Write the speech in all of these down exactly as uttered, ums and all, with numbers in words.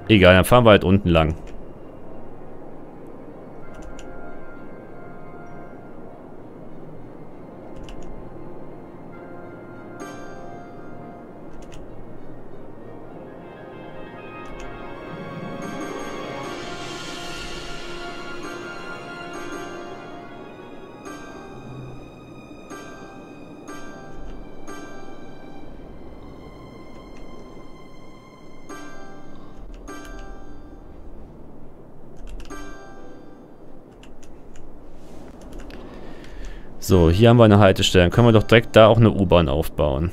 Egal, dann fahren wir halt unten lang. So, hier haben wir eine Haltestelle. Dann können wir doch direkt da auch eine U-Bahn aufbauen.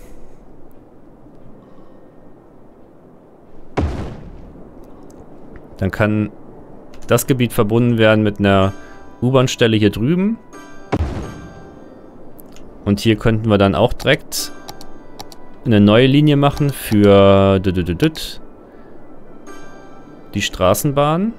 Dann kann das Gebiet verbunden werden mit einer U-Bahn-Stelle hier drüben. Und hier könnten wir dann auch direkt eine neue Linie machen für die Straßenbahn.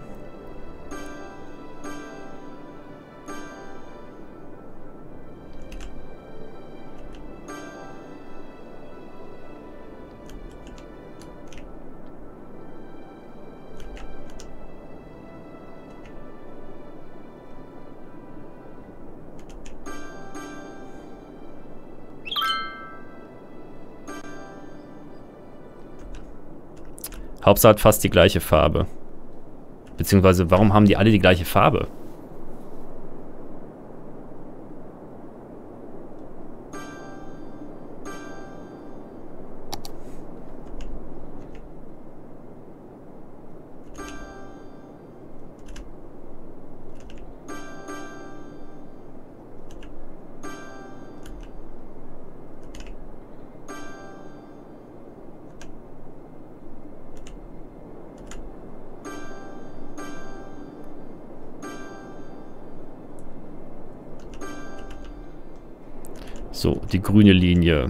Hauptsache hat fast die gleiche Farbe. Beziehungsweise, warum haben die alle die gleiche Farbe? So, die grüne Linie.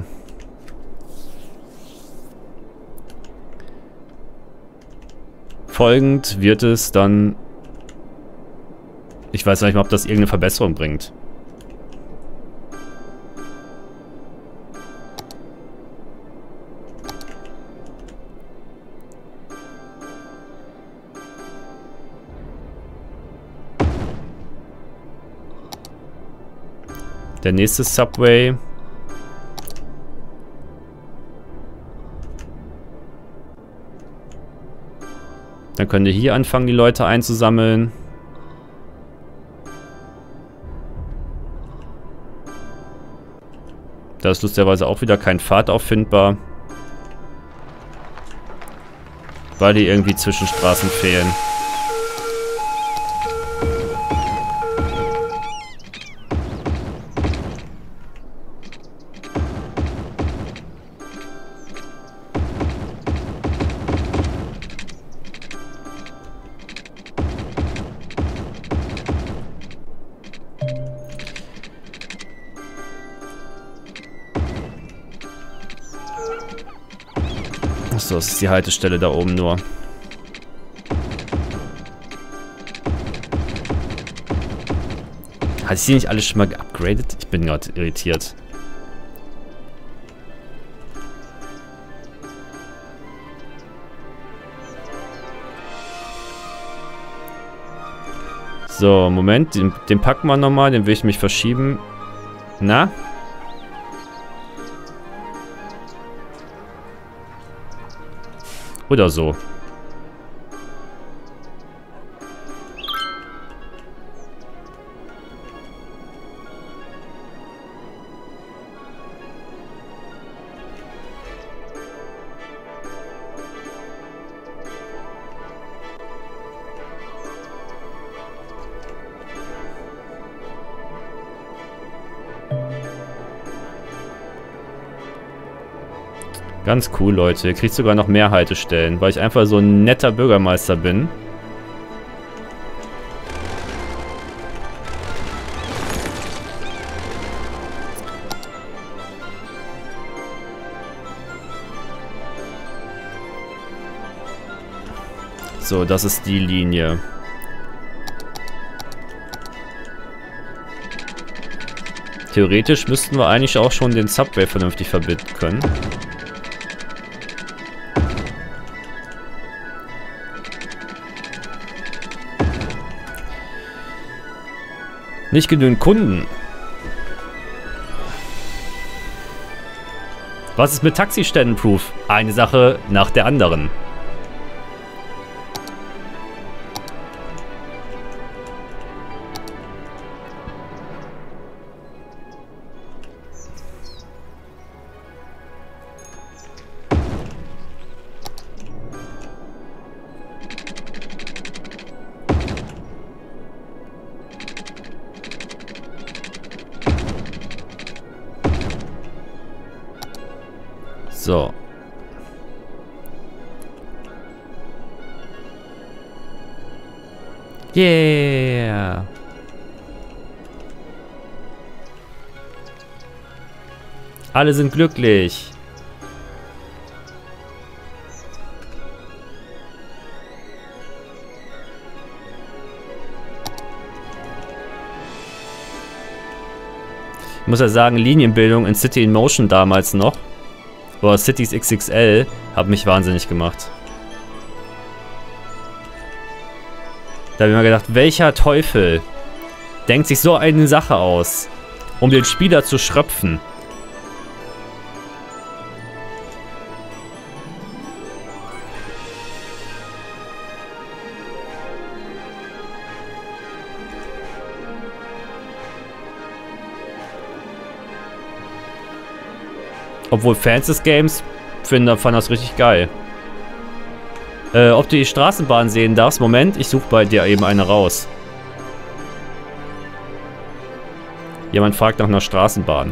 Folgend wird es dann... Ich weiß nicht mal, ob das irgendeine Verbesserung bringt. Der nächste Subway. Dann könnt ihr hier anfangen, die Leute einzusammeln. Da ist lustigerweise auch wieder kein Pfad auffindbar. Weil die irgendwie Zwischenstraßen fehlen. Achso, das ist die Haltestelle da oben nur. Hat sie nicht alles schon mal geupgradet? Ich bin gerade irritiert. So, Moment, den, den packen wir nochmal, den will ich mich verschieben. Na? Oder so. Ganz cool, Leute. Ihr kriegt sogar noch mehr Haltestellen, weil ich einfach so ein netter Bürgermeister bin. So, das ist die Linie. Theoretisch müssten wir eigentlich auch schon den Subway vernünftig verbinden können. Nicht genügend Kunden. Was ist mit Taxiständen, Proof? Eine Sache nach der anderen. So. Yeah. Alle sind glücklich. Ich muss ja sagen, Linienbildung in City in Motion damals noch. Boah, Cities X X L hat mich wahnsinnig gemacht. Da habe ich mir gedacht, welcher Teufel denkt sich so eine Sache aus, um den Spieler zu schröpfen? Obwohl Fans des Games finden, fanden das richtig geil. Äh, ob du die Straßenbahn sehen darfst? Moment, ich suche bei dir eben eine raus. Jemand fragt nach einer Straßenbahn.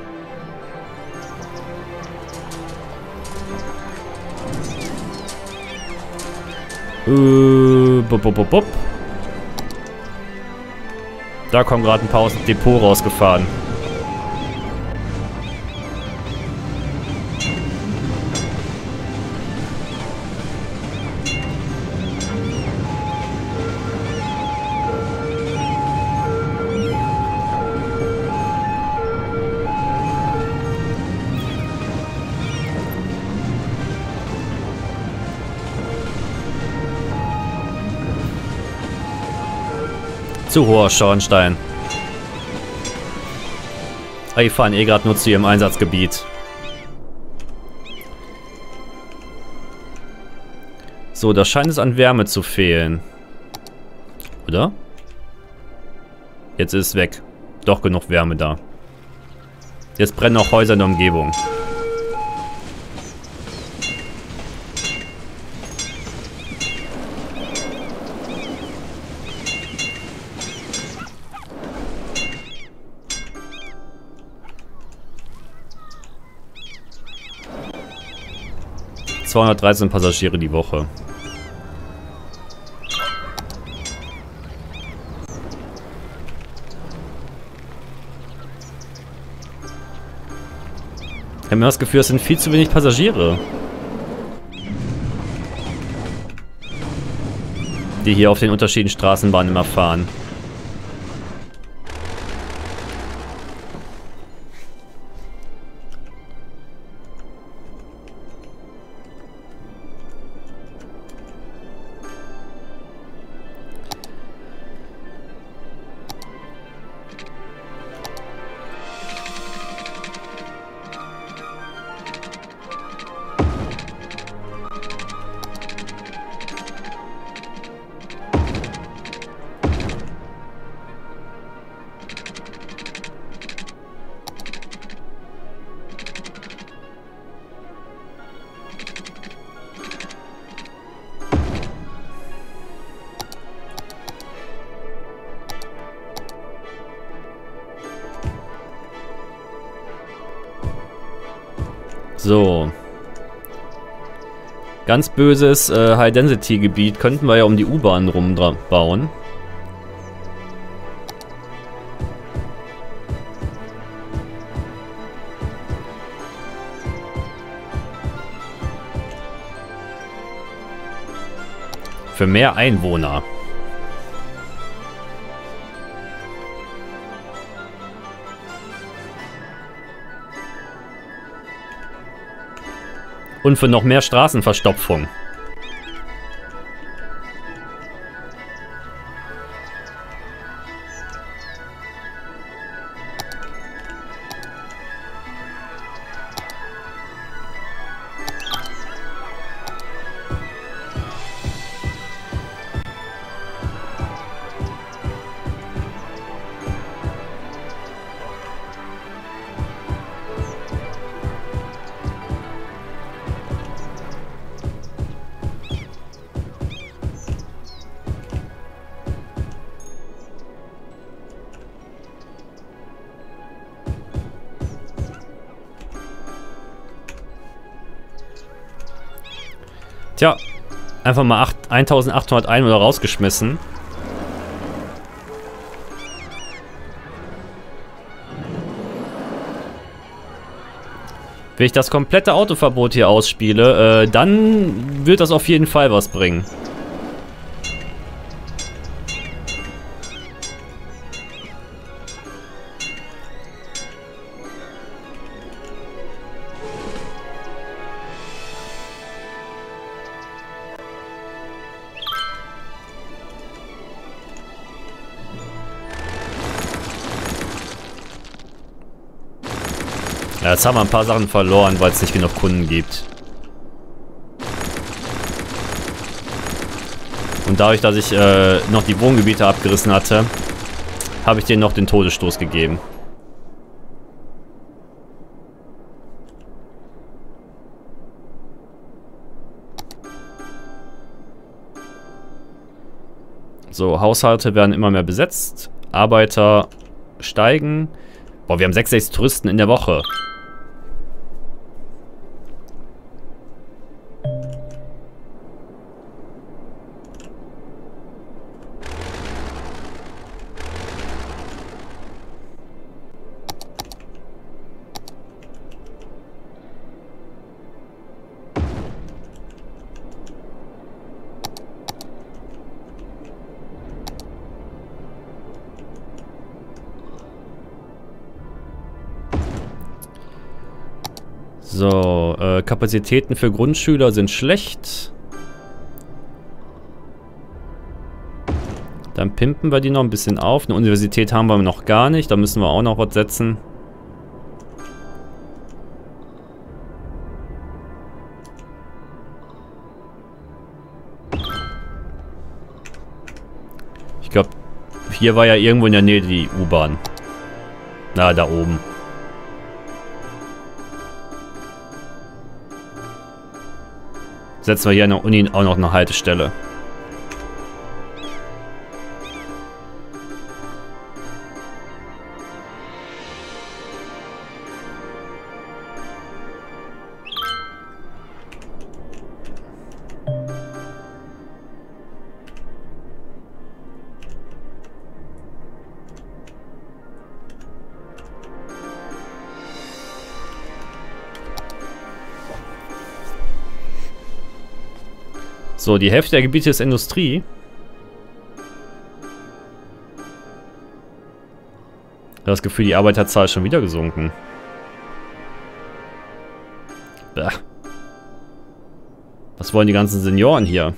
Äh, bup, bup, bup, bup. Da kommen gerade ein paar aus dem Depot rausgefahren. Zu hoher Schornstein. Ah, die fahren eh gerade nur zu ihrem Einsatzgebiet. So, da scheint es an Wärme zu fehlen. Oder? Jetzt ist es weg. Doch genug Wärme da. Jetzt brennen auch Häuser in der Umgebung. zweihundertdreizehn Passagiere die Woche. Ich habe mir das Gefühl, es sind viel zu wenig Passagiere, die hier auf den unterschiedlichen Straßenbahnen immer fahren. So. Ganz böses äh, High-Density-Gebiet könnten wir ja um die U-Bahn rum bauen. Für mehr Einwohner. Und für noch mehr Straßenverstopfung. Tja, einfach mal eintausendachthundert ein- oder rausgeschmissen. Wenn ich das komplette Autoverbot hier ausspiele, äh, dann wird das auf jeden Fall was bringen. Ja, jetzt haben wir ein paar Sachen verloren, weil es nicht genug Kunden gibt. Und dadurch, dass ich äh, noch die Wohngebiete abgerissen hatte, habe ich denen noch den Todesstoß gegeben. So, Haushalte werden immer mehr besetzt. Arbeiter steigen. Boah, wir haben sechsundsechzig Touristen in der Woche. So, äh, Kapazitäten für Grundschüler sind schlecht. Dann pimpen wir die noch ein bisschen auf. Eine Universität haben wir noch gar nicht. Da müssen wir auch noch was setzen. Ich glaube, hier war ja irgendwo in der Nähe die U-Bahn. Na, da oben. Setzen wir hier an der Uni auch noch eine Haltestelle. So, die Hälfte der Gebiete ist Industrie. Ich habe das Gefühl, die Arbeiterzahl ist schon wieder gesunken. Bäh. Was wollen die ganzen Senioren hier?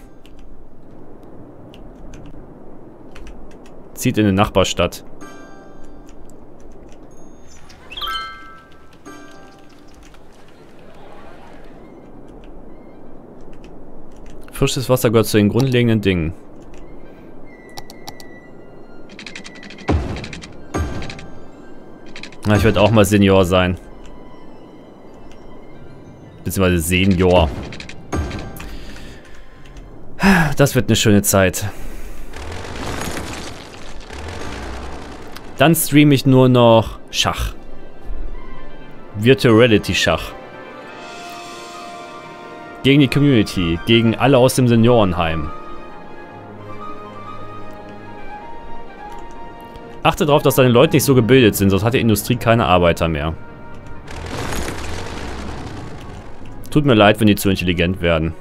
Zieht in eine Nachbarstadt. Frisches Wasser gehört zu den grundlegenden Dingen. Na, ich werde auch mal Senior sein. Beziehungsweise Senior. Das wird eine schöne Zeit. Dann streame ich nur noch Schach. Virtual Reality Schach. Gegen die Community, gegen alle aus dem Seniorenheim. Achte darauf, dass deine Leute nicht so gebildet sind, sonst hat die Industrie keine Arbeiter mehr. Tut mir leid, wenn die zu intelligent werden.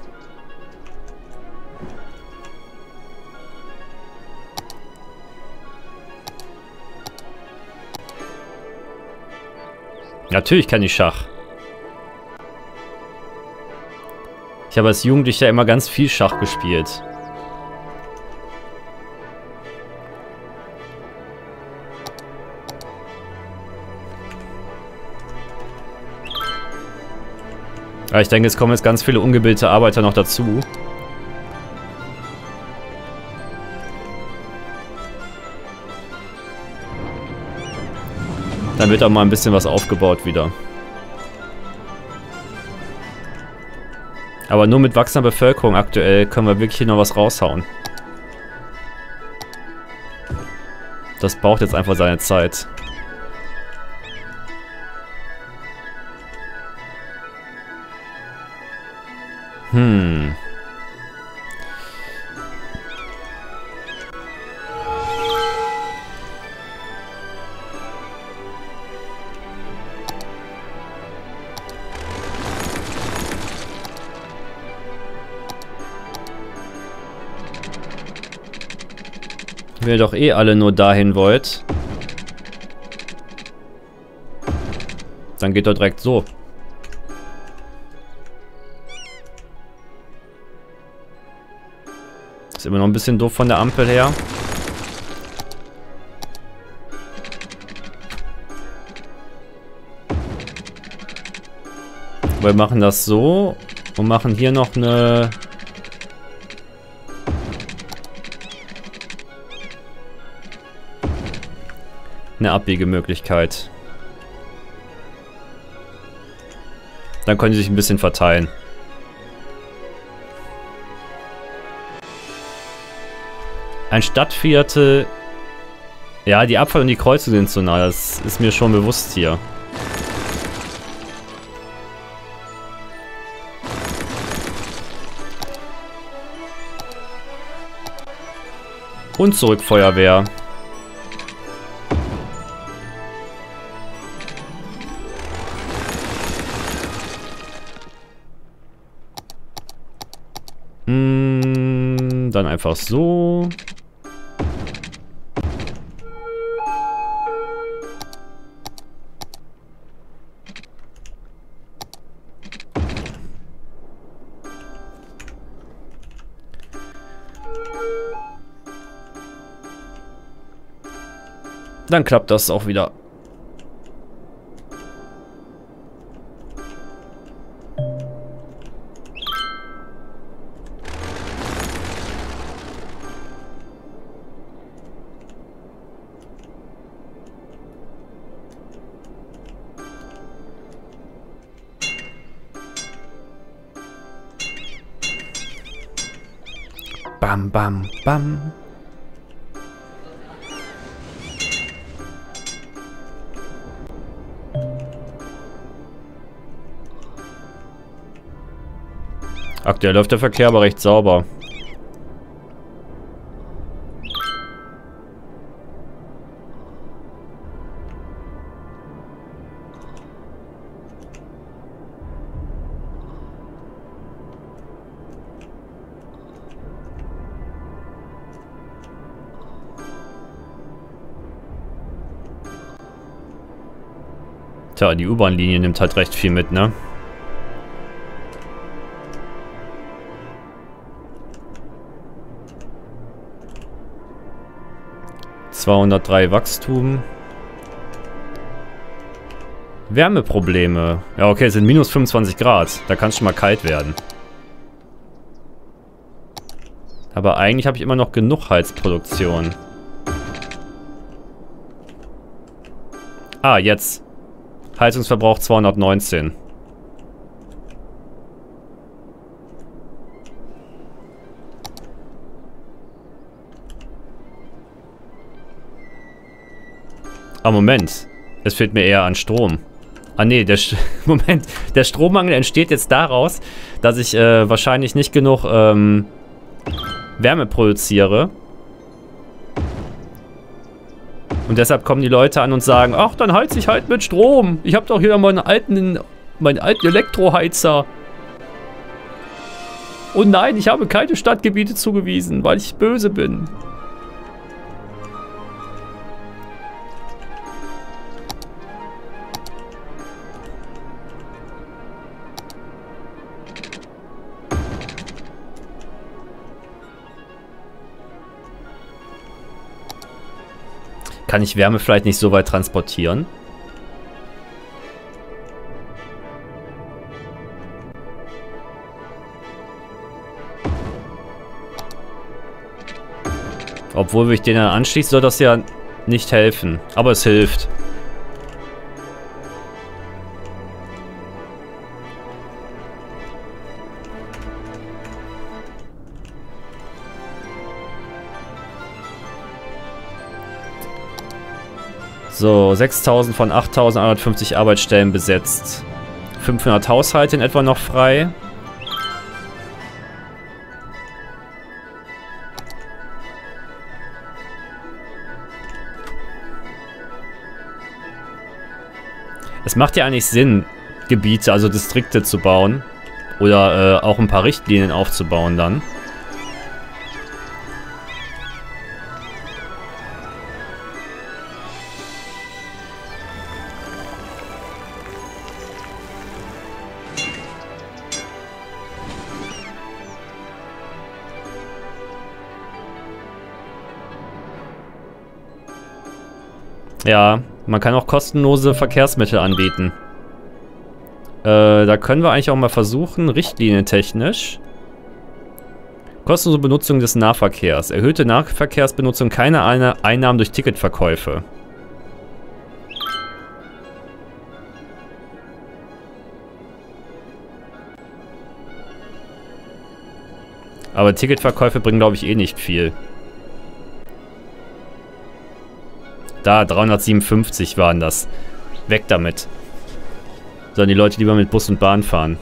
Natürlich kann ich Schach. Ich habe als Jugendlicher immer ganz viel Schach gespielt. Aber ich denke, es kommen jetzt ganz viele ungebildete Arbeiter noch dazu. Dann wird auch mal ein bisschen was aufgebaut wieder. Aber nur mit wachsender Bevölkerung aktuell können wir wirklich hier noch was raushauen. Das braucht jetzt einfach seine Zeit. Hm. Wenn ihr doch eh alle nur dahin wollt, dann geht doch direkt so. Ist immer noch ein bisschen doof von der Ampel her. Wir machen das so und machen hier noch eine... eine Abbiegemöglichkeit. Dann können sie sich ein bisschen verteilen. Ein Stadtviertel... Ja, die Abfahrt und die Kreuze sind zu nah. Das ist mir schon bewusst hier. Und zurück Feuerwehr. Hm, dann einfach so. Dann klappt das auch wieder. Bam, bam, bam. Aktuell läuft der Verkehr aber recht sauber. Tja, die U-Bahn-Linie nimmt halt recht viel mit, ne? zweihundertdrei Wachstum. Wärmeprobleme. Ja, okay, es sind minus fünfundzwanzig Grad. Da kann es schon mal kalt werden. Aber eigentlich habe ich immer noch genug Heizproduktion. Ah, jetzt. Heizungsverbrauch zweihundertneunzehn. Ah, Moment. Es fehlt mir eher an Strom. Ah, nee, der St Moment. Der Strommangel entsteht jetzt daraus, dass ich äh, wahrscheinlich nicht genug ähm, Wärme produziere. Und deshalb kommen die Leute an und sagen, ach, dann heiz ich halt mit Strom. Ich habe doch hier meinen alten, meinen alten Elektroheizer. Und nein, ich habe keine Stadtgebiete zugewiesen, weil ich böse bin. Kann ich Wärme vielleicht nicht so weit transportieren? Obwohl, wenn ich den dann anschließe, soll das ja nicht helfen. Aber es hilft. So, sechstausend von achttausendeinhundertfünfzig Arbeitsstellen besetzt. fünfhundert Haushalte in etwa noch frei. Es macht ja eigentlich Sinn, Gebiete, also Distrikte zu bauen. Oder äh, auch ein paar Richtlinien aufzubauen dann. Ja, man kann auch kostenlose Verkehrsmittel anbieten. Äh, da können wir eigentlich auch mal versuchen, richtlinientechnisch. Kostenlose Benutzung des Nahverkehrs. Erhöhte Nahverkehrsbenutzung, keine Einnahmen durch Ticketverkäufe. Aber Ticketverkäufe bringen, glaube ich, eh nicht viel. Da, dreihundertsiebenundfünfzig waren das. Weg damit. Sollen die Leute lieber mit Bus und Bahn fahren.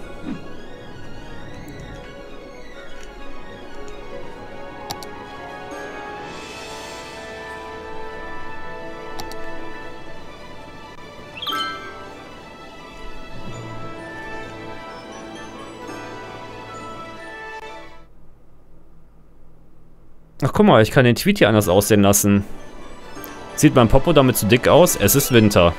Ach, guck mal, ich kann den Tweet hier anders aussehen lassen. Sieht mein Popo damit zu dick aus? Es ist Winter.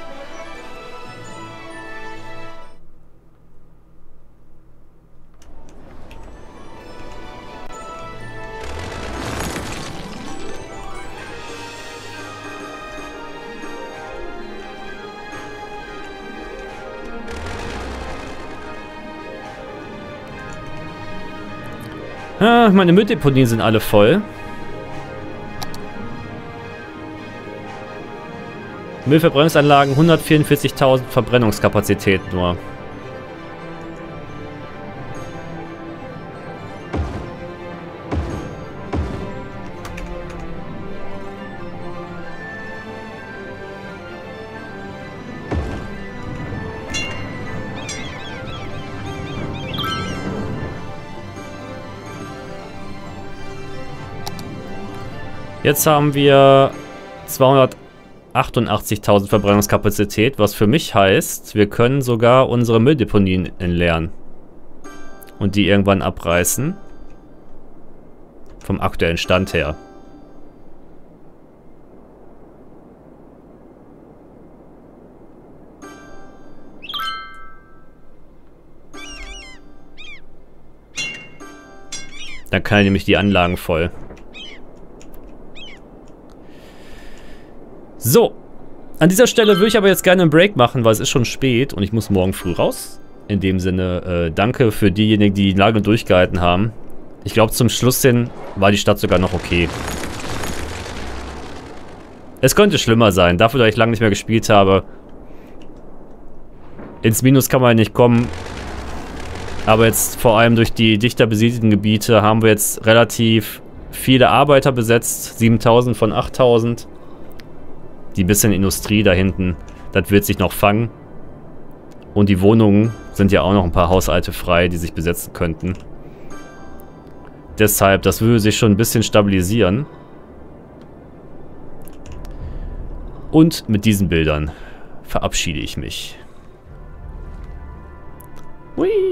Ah, meine Mülldeponien sind alle voll. Müllverbrennungsanlagen, hundertvierundvierzigtausend Verbrennungskapazität nur. Jetzt haben wir zweihundertachtundachtzigtausend Verbrennungskapazität, was für mich heißt, wir können sogar unsere Mülldeponien entleeren. Und die irgendwann abreißen. Vom aktuellen Stand her. Dann kann nämlich die Anlagen voll. So, an dieser Stelle würde ich aber jetzt gerne einen Break machen, weil es ist schon spät und ich muss morgen früh raus. In dem Sinne, äh, danke für diejenigen, die lange durchgehalten haben. Ich glaube, zum Schluss hin war die Stadt sogar noch okay. Es könnte schlimmer sein, dafür, dass ich lange nicht mehr gespielt habe. Ins Minus kann man nicht kommen. Aber jetzt vor allem durch die dichter besiedelten Gebiete haben wir jetzt relativ viele Arbeiter besetzt. siebentausend von achttausend. Die bisschen Industrie da hinten, das wird sich noch fangen. Und die Wohnungen sind ja auch noch ein paar Haushalte frei, die sich besetzen könnten. Deshalb, das würde sich schon ein bisschen stabilisieren. Und mit diesen Bildern verabschiede ich mich. Hui.